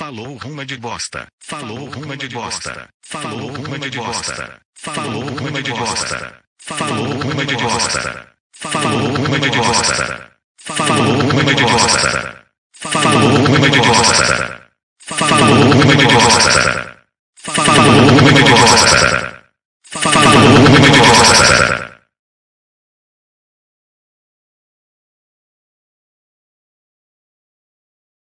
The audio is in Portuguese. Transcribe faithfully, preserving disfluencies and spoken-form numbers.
Falou ruma de bosta. Falou ruma de bosta. Falou ruma de bosta. Falou ruma de bosta. Falou ruma de bosta. Falou ruma de bosta. Falou ruma de bosta. Falou ruma de bosta.